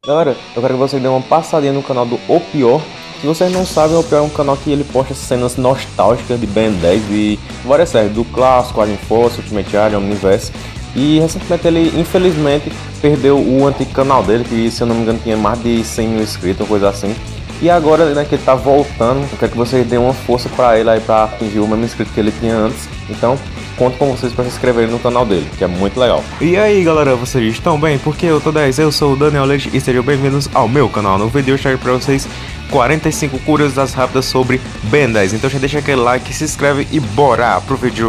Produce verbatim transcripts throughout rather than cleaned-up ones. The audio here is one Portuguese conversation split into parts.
Galera, eu quero que vocês dêem uma passadinha no canal do O Pior. Se vocês não sabem, o Pior é um canal que ele posta cenas nostálgicas de Ben dez e várias séries, do clássico, Alien Force, Ultimate Alien, Omniverse. E recentemente ele, infelizmente, perdeu o antigo canal dele, que se eu não me engano tinha mais de cem mil inscritos, ou coisa assim. E agora, né, que ele tá voltando, eu quero que vocês deem uma força pra ele aí, pra atingir o mesmo inscrito que ele tinha antes. Então, conto com vocês para se inscreverem no canal dele, que é muito legal. E aí galera, vocês estão bem? Porque eu tô dez, eu sou o Daniel Leite e sejam bem-vindos ao meu canal. No vídeo eu trago para vocês quarenta e cinco curiosidades rápidas sobre Ben dez. Então já deixa aquele like, se inscreve e bora pro vídeo!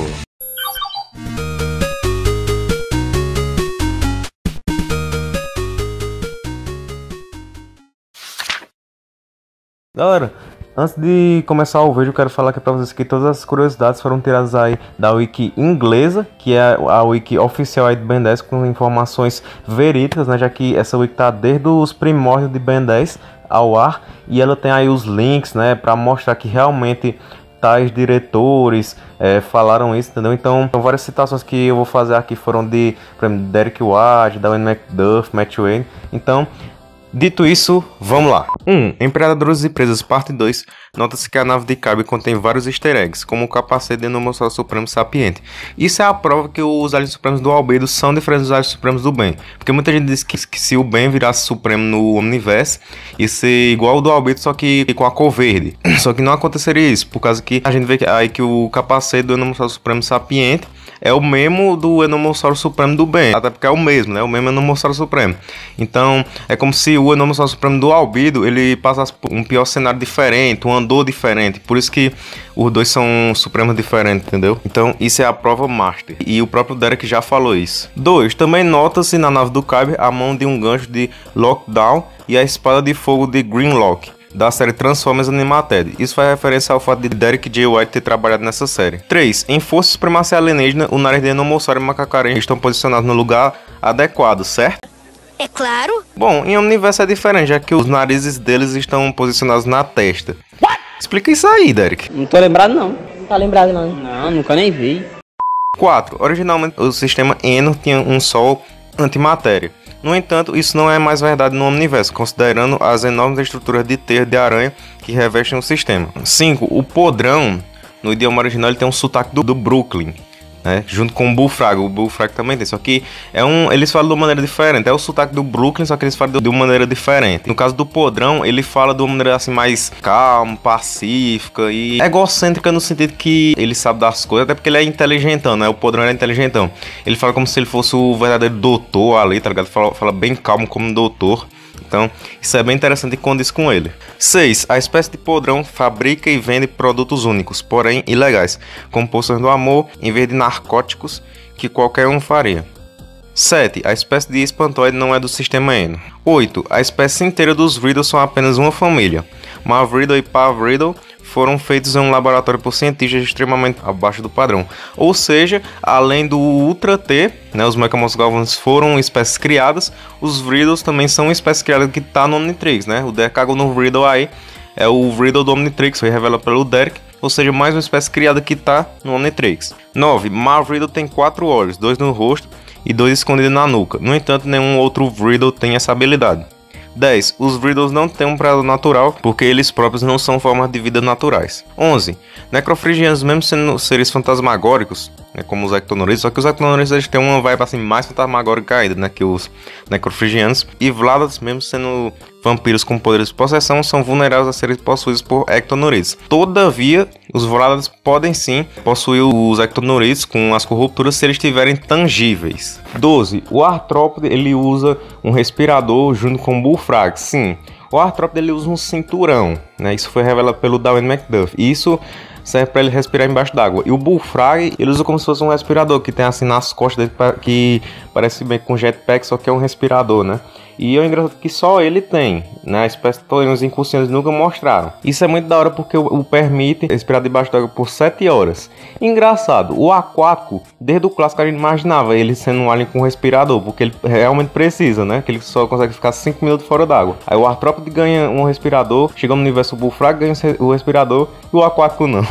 Galera, antes de começar o vídeo, eu quero falar aqui pra vocês que todas as curiosidades foram tiradas aí da wiki inglesa, que é a wiki oficial aí de Ben dez, com informações verídicas, né, já que essa wiki tá desde os primórdios de Ben dez ao ar, e ela tem aí os links, né, pra mostrar que realmente tais diretores é, falaram isso, entendeu? Então, várias citações que eu vou fazer aqui foram de, por exemplo, Derek Wade, Darwin McDuff, Matt Wayne. Então, dito isso, vamos lá. um. Empreendedores e Presas, parte dois. Nota-se que a nave de Kyber contém vários easter eggs, como o capacete de Enomossauro Supremo Sapiente. Isso é a prova que os aliens supremos do Albedo são diferentes dos aliens supremos do Ben. Porque muita gente diz que, que se o Ben virasse supremo no Omniverse, ia ser igual ao do Albedo, só que com a cor verde. Só que não aconteceria isso, por causa que a gente vê que, aí que o capacete do Enomossauro Supremo Sapiente é o mesmo do Enomossauro Supremo do Ben, até porque é o mesmo, né? O mesmo Enomossauro Supremo. Então, é como se o Enomossauro Supremo do Albedo, ele passasse por um pior cenário diferente, um andor diferente. Por isso que os dois são supremos diferentes, entendeu? Então, isso é a prova master. E o próprio Derek já falou isso. dois. Também nota-se na nave do Kyber a mão de um gancho de Lockdown e a espada de fogo de Grimlock, da série Transformers Animated. Isso faz referência ao fato de Derek J. White ter trabalhado nessa série. três. Em Força Supremacia Alienígena, o nariz de Enomossauro e Macacarenha estão posicionados no lugar adequado, certo? É claro. Bom, em Omniverse é diferente, já que os narizes deles estão posicionados na testa. What? Explica isso aí, Derek. Não tô lembrado não. Não tá lembrado não. Não, nunca nem vi. quatro. Originalmente o sistema Eno tinha um sol antimatéria. No entanto, isso não é mais verdade no Omniverse, considerando as enormes estruturas de teia de aranha que revestem o sistema. cinco. O podrão, no idioma original, ele tem um sotaque do, do Brooklyn, né? Junto com o Bullfrog. O Bullfrog também tem, só que é um, eles falam de uma maneira diferente. É o sotaque do Brooklyn, só que eles falam de uma maneira diferente. No caso do podrão, ele fala de uma maneira assim mais calma, pacífica e egocêntrica, no sentido que ele sabe das coisas, até porque ele é inteligentão, né? O podrão é inteligentão. Ele fala como se ele fosse o verdadeiro doutor ali, tá ligado? Fala, fala bem calmo como doutor. Então, isso é bem interessante e condiz com ele. seis. A espécie de podrão fabrica e vende produtos únicos, porém ilegais, como poções do amor, em vez de narcóticos que qualquer um faria. sete. A espécie de espantoide não é do sistema Eno. oito. A espécie inteira dos Riddle são apenas uma família. Mav Riddle e Pav Riddle foram feitos em um laboratório por cientistas extremamente abaixo do padrão. Ou seja, além do Ultra T, né, os Mechamonstros Galvans foram espécies criadas, os Riddles também são espécies criadas que tá no Omnitrix, né? O Decagon no Riddle aí é o Riddle do Omnitrix, foi revelado pelo Derek, ou seja, mais uma espécie criada que tá no Omnitrix. nove. Mav Riddle tem quatro olhos, dois no rosto e dois escondidos na nuca. No entanto, nenhum outro Riddle tem essa habilidade. dez. Os Riddles não têm um predador natural, porque eles próprios não são formas de vida naturais. onze. Necrofrigianos, mesmo sendo seres fantasmagóricos, né, como os Ectonorites, só que os Ectonorites eles têm uma vibe assim, mais fantasmagórica ainda, né, que os Necrofrigianos. E Vladas, mesmo sendo vampiros com poderes de possessão, são vulneráveis a serem possuídos por Ectonorites. Todavia, os Vladas podem sim possuir os Ectonorites com as corrupturas se eles estiverem tangíveis. doze. O Artrópode ele usa um respirador junto com o Bullfrog. Sim, o Artrópode ele usa um cinturão, né? Isso foi revelado pelo Darwin McDuff. Isso serve para ele respirar embaixo d'água. E o Bullfrog, ele usa como se fosse um respirador, que tem assim nas costas dele, que parece bem com jetpack, só que é um respirador, né? E é engraçado que só ele tem, né? A espécie de os incursiones nunca mostraram. Isso é muito da hora porque o, o permite respirar debaixo d'água por sete horas. Engraçado, o aquático, desde o clássico a gente imaginava ele sendo um alien com respirador, porque ele realmente precisa, né? Que ele só consegue ficar cinco minutos fora d'água. Aí o Artrópode ganha um respirador, chega no universo, o Bullfrog ganha o respirador e o aquático não.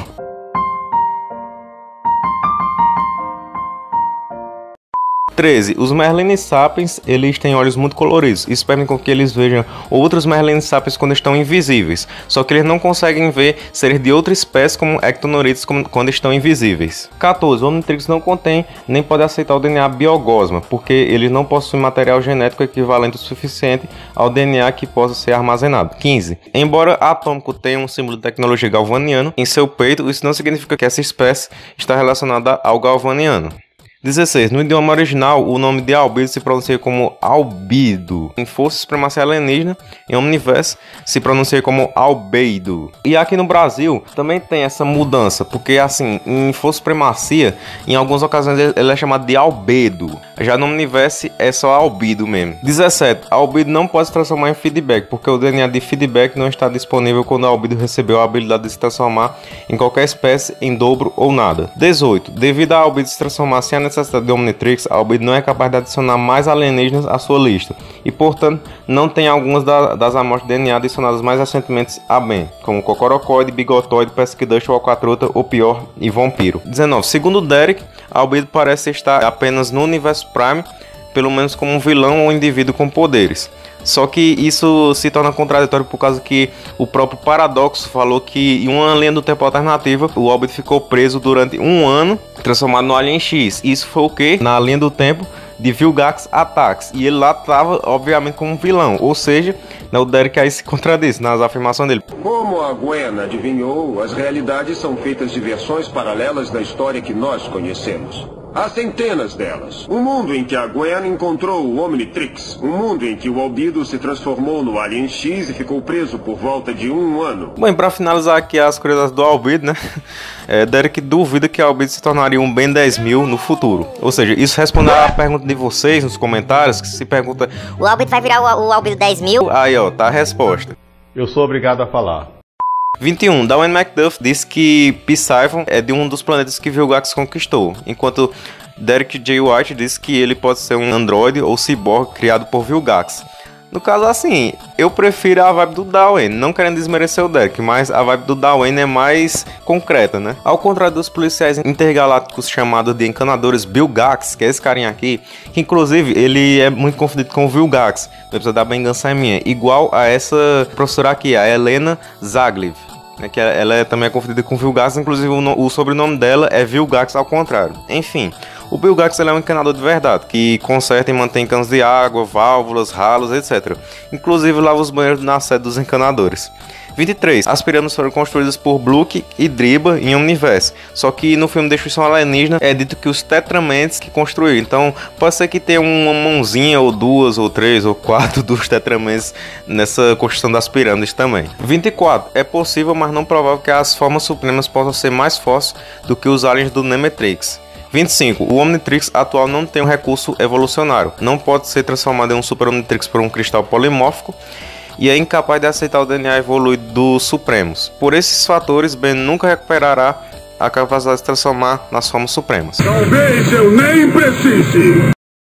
treze. Os Merlini sapiens, eles têm olhos muito coloridos. Isso permite com que eles vejam outros Merlini sapiens quando estão invisíveis. Só que eles não conseguem ver seres de outra espécie como Ectonorites quando estão invisíveis. quatorze. O Omnitrix não contém nem pode aceitar o D N A biogosma, porque eles não possuem material genético equivalente o suficiente ao D N A que possa ser armazenado. quinze. Embora Atômico tenha um símbolo de tecnologia galvaniano em seu peito, isso não significa que essa espécie está relacionada ao galvaniano. dezesseis. No idioma original, o nome de Albedo se pronuncia como Albido. Em Força e Supremacia Alienígena, em Omniverse, se pronuncia como Albeido. E aqui no Brasil, também tem essa mudança, porque assim, em Força e Supremacia, em algumas ocasiões ele é chamado de Albedo. Já no Omniverse, é só Albido mesmo. dezessete. Albedo não pode se transformar em feedback, porque o D N A de feedback não está disponível quando Albedo recebeu a habilidade de se transformar em qualquer espécie, em dobro ou nada. dezoito. Devido a Albedo se transformar sem a necessidade de Omnitrix, Albedo não é capaz de adicionar mais alienígenas à sua lista e, portanto, não tem algumas da, das amostras de D N A adicionadas mais recentemente a Ben, como Cocorocoide, Bigotoide, Pesquidush, Alcatrota ou pior, e Vampiro. dezenove. Segundo Derek, Albedo parece estar apenas no universo Prime, pelo menos como um vilão ou indivíduo com poderes. Só que isso se torna contraditório por causa que o próprio Paradoxo falou que em uma linha do tempo alternativa, o Albedo ficou preso durante um ano, transformado no Alien X. Isso foi o que? Na linha do tempo de Vilgax Attacks. E ele lá estava, obviamente, como um vilão. Ou seja, o Derek aí se contradiz nas afirmações dele. Como a Gwen adivinhou, as realidades são feitas de versões paralelas da história que nós conhecemos. Há centenas delas. Um mundo em que a Gwen encontrou o Omnitrix. Um mundo em que o Albedo se transformou no Alien X e ficou preso por volta de um ano. Bom, para finalizar aqui as curiosidades do Albedo, né? É, Derek duvida que Albedo se tornaria um Ben dez mil no futuro. Ou seja, isso responde à pergunta de vocês nos comentários, que se pergunta... O Albedo vai virar o, o Albedo dez mil? Aí, ó, tá a resposta. Eu sou obrigado a falar. vinte e um. Darwin McDuff disse que Psiphon é de um dos planetas que Vilgax conquistou, enquanto Derek J. White disse que ele pode ser um androide ou ciborgue criado por Vilgax. No caso, assim, eu prefiro a vibe do Darwin, não querendo desmerecer o Derek, mas a vibe do Darwin é mais concreta, né? Ao contrário dos policiais intergalácticos chamados de encanadores Vilgax, que é esse carinha aqui, que inclusive ele é muito confundido com o Vilgax, no episódio da Vingança é Minha, igual a essa professora aqui, a Helena Zagliv, né, que ela é, também é confundida com Vilgax, inclusive o, no, o sobrenome dela é Vilgax ao contrário. Enfim, o Vilgax ele é um encanador de verdade, que conserta e mantém canos de água, válvulas, ralos, etcétera. Inclusive lava os banheiros na sede dos encanadores. vinte e três. As pirâmides foram construídas por Bluke e Driba em Omniverse. Só que no filme Destruição Alienígena é dito que os Tetramentes que construíram. Então pode ser que tenha uma mãozinha, ou duas, ou três, ou quatro dos Tetramentes nessa construção das pirâmides também. vinte e quatro. É possível, mas não provável que as formas supremas possam ser mais fortes do que os aliens do Nemetrix. vinte e cinco. O Omnitrix atual não tem um recurso evolucionário. Não pode ser transformado em um Super Omnitrix por um cristal polimórfico. E é incapaz de aceitar o D N A evoluído dos Supremos. Por esses fatores, Ben nunca recuperará a capacidade de se transformar nas formas supremas. Talvez eu nem precise!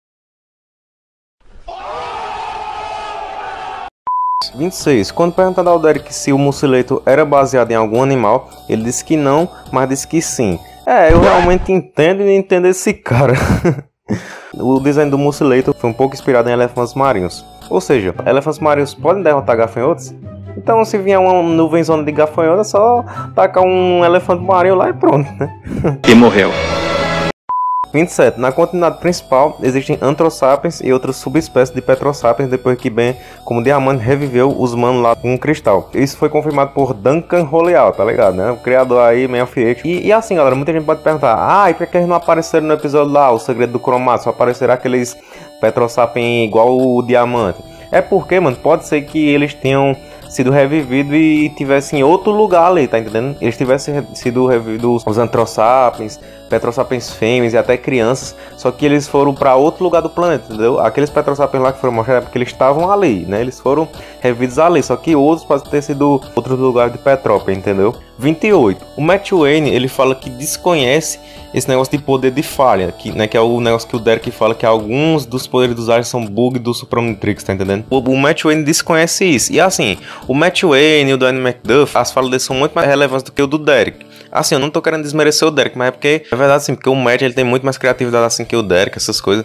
vinte e seis. Quando perguntado ao Derek se o Mucileto era baseado em algum animal, ele disse que não, mas disse que sim. É, eu realmente entendo e entendo esse cara. O design do Mucileto foi um pouco inspirado em elefantes marinhos. Ou seja, elefantes marinhos podem derrotar gafanhotos? Então se vier uma nuvenzona de gafanhotos, é só tacar um elefante marinho lá e pronto, né? E morreu. vinte e sete. Na continuidade principal, existem Anthrosapiens e outras subespécies de Petrosapiens depois que Ben, como diamante, reviveu os manos lá com um cristal. Isso foi confirmado por Duncan Roleal, tá ligado, né? O criador aí, Man of Eight. E, e assim, galera, muita gente pode perguntar, ah, e por que eles não apareceram no episódio lá, O Segredo do Cromato? Só apareceram aqueles Petrosapiens igual o diamante. É porque, mano, pode ser que eles tenham sido revividos e tivessem em outro lugar ali, tá entendendo? Eles tivessem sido revividos os Anthrosapiens, Petrosapiens fêmeas e até crianças, só que eles foram para outro lugar do planeta, entendeu? Aqueles Petrosapiens lá que foram mostrados porque eles estavam ali, né? Eles foram revividos ali, só que outros podem ter sido outros lugares de Petrópolis, entendeu? vinte e oito. O Matt Wayne, ele fala que desconhece esse negócio de poder de falha, que, né, que é o negócio que o Derek fala que alguns dos poderes dos aliens são bug do Super Omnitrix, tá entendendo? O, o Matt Wayne desconhece isso. E assim, o Matt Wayne e o Danny McDuff, as falas deles são muito mais relevantes do que o do Derek. Assim, eu não tô querendo desmerecer o Derek, mas é porque, é verdade assim, porque o Matt, ele tem muito mais criatividade assim que o Derek, essas coisas.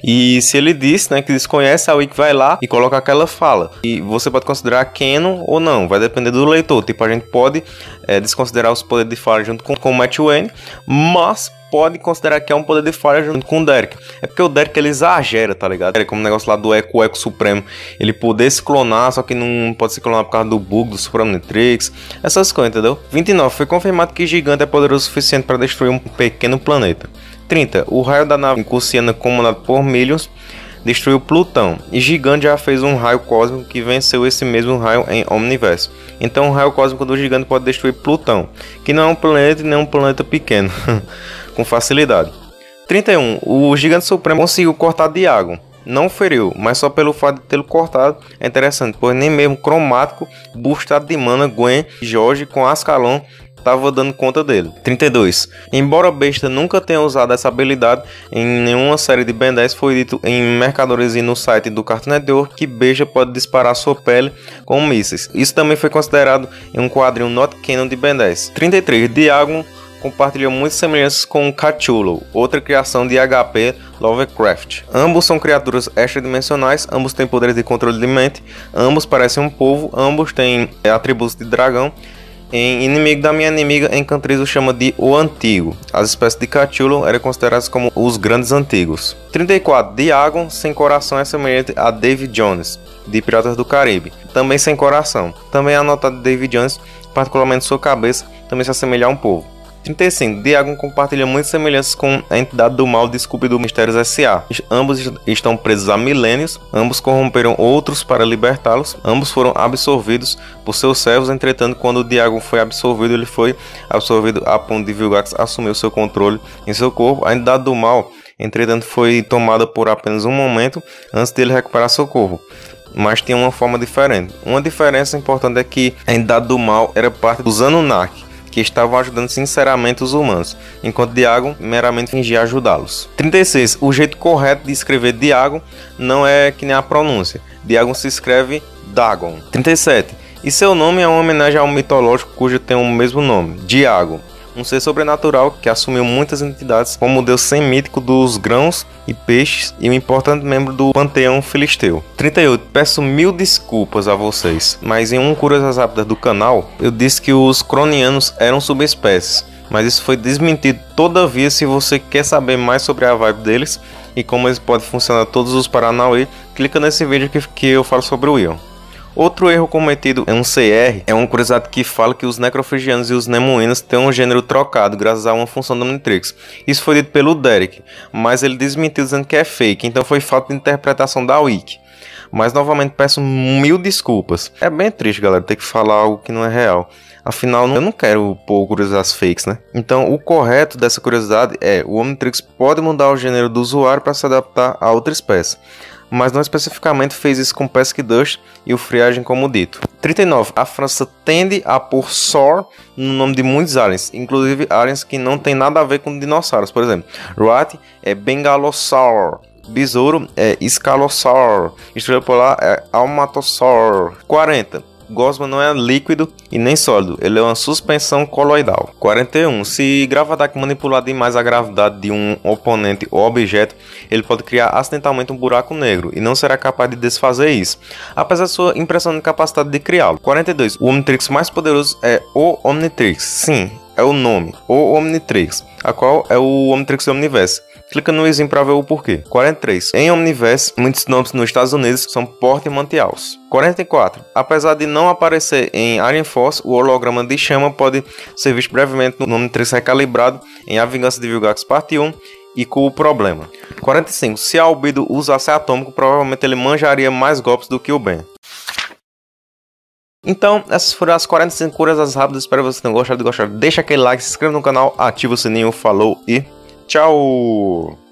E se ele disse, né, que desconhece, a Wiki vai lá e coloca aquela fala. E você pode considerar canon ou não, vai depender do leitor. Tipo, a gente pode é, desconsiderar os poderes de fala junto com, com o Matt Wayne, mas pode considerar que é um poder de falha junto com o Derek. É porque o Derek, ele exagera, tá ligado? É como o negócio lá do Echo, o Echo Supremo. Ele poder se clonar, só que não pode se clonar por causa do bug do Super Omnitrix. Essas coisas, entendeu? vinte e nove. Foi confirmado que Gigante é poderoso o suficiente para destruir um pequeno planeta. trinta. O raio da nave Cursiana, comandado por Millions, destruiu Plutão. E Gigante já fez um raio cósmico que venceu esse mesmo raio em Omniverse. Então o raio cósmico do Gigante pode destruir Plutão, que não é um planeta e nem um planeta pequeno. Com facilidade. trinta e um. O Gigante Supremo conseguiu cortar Diagon. Não feriu, mas só pelo fato de tê-lo cortado é interessante, pois nem mesmo Cromático, boostado de mana, Gwen, Jorge com Ascalon estava dando conta dele. trinta e dois. Embora Besta nunca tenha usado essa habilidade em nenhuma série de Ben dez, foi dito em Mercadores e no site do Cartoon Network que Besta pode disparar sua pele com mísseis. Isso também foi considerado em um quadrinho not canon de Ben dez. trinta e três. Diagon compartilham muitas semelhanças com Cthulhu, outra criação de H P Lovecraft. Ambos são criaturas extradimensionais, ambos têm poderes de controle de mente, ambos parecem um povo, ambos têm atributos de dragão. Em Inimigo da Minha Inimiga, Encantriz o chama de O Antigo. As espécies de Cthulhu eram consideradas como os Grandes Antigos. trinta e quatro. Diagon, sem coração, é semelhante a David Jones, de Piratas do Caribe, também sem coração. Também é anotado David Jones, particularmente sua cabeça, também se assemelha a um povo. trinta e cinco. Diagon compartilha muitas semelhanças com a entidade do mal de Scooby-Doo Mistérios S A Ambos estão presos há milênios, ambos corromperam outros para libertá-los, ambos foram absorvidos por seus servos. Entretanto, quando Diagon foi absorvido, ele foi absorvido a ponto de Vilgax assumir o seu controle em seu corpo. A entidade do mal, entretanto, foi tomada por apenas um momento antes dele recuperar seu corpo, mas tinha uma forma diferente. Uma diferença importante é que a entidade do mal era parte dos Anunnaki, que estavam ajudando sinceramente os humanos, enquanto Diagon meramente fingia ajudá-los. trinta e seis. O jeito correto de escrever Diagon não é que nem a pronúncia. Diagon se escreve Dagon. trinta e sete. E seu nome é uma homenagem ao mitológico cujo tem o mesmo nome, Diagon, um ser sobrenatural que assumiu muitas entidades como o deus semítico dos grãos e peixes e um importante membro do panteão filisteu. trinta e oito. Peço mil desculpas a vocês, mas em um Curiosas Rápidas do canal, eu disse que os cronianos eram subespécies, mas isso foi desmentido. Todavia, se você quer saber mais sobre a vibe deles e como eles podem funcionar todos os Paranauê, clica nesse vídeo que, que eu falo sobre o Ion. Outro erro cometido em um C R é uma curiosidade que fala que os necrofigianos e os nemoinos têm um gênero trocado graças a uma função do Omnitrix. Isso foi dito pelo Derek, mas ele desmentiu dizendo que é fake, então foi falta de interpretação da Wiki. Mas novamente peço mil desculpas. É bem triste, galera, ter que falar algo que não é real. Afinal, eu não quero pôr curiosidades fakes, né? Então, o correto dessa curiosidade é: o Omnitrix pode mudar o gênero do usuário para se adaptar a outra espécie, mas não especificamente fez isso com Pesky Dust e o Friagem como dito. trinta e nove. A França tende a pôr Sor no nome de muitos aliens, inclusive aliens que não tem nada a ver com dinossauros. Por exemplo, Rat é Bengalosaur, Besouro é Scalosaur, Estrela Polar é Almatossaur. quarenta. Gosma não é líquido e nem sólido, ele é uma suspensão coloidal. quarenta e um. Se Gravatac manipular demais a gravidade de um oponente ou objeto, ele pode criar acidentalmente um buraco negro e não será capaz de desfazer isso, apesar de sua impressionante capacidade de criá-lo. quarenta e dois. O Omnitrix mais poderoso é o Omnitrix. Sim, é o nome, o Omnitrix, a qual é o Omnitrix do Omniverse. Clica no izinho para ver o porquê. quarenta e três. Em Omniverse, muitos nomes nos Estados Unidos são Portmanteaus. quarenta e quatro. Apesar de não aparecer em Alien Force, o holograma de chama pode ser visto brevemente no Omnitrix recalibrado em A Vingança de Vilgax Parte um e com o problema. quarenta e cinco. Se Albedo usasse atômico, provavelmente ele manjaria mais golpes do que o Ben. Então, essas foram as quarenta e cinco curiosas rápidas. Espero que vocês tenham gostado. Deixa aquele like, se inscreva no canal, ativa o sininho, falou e tchau!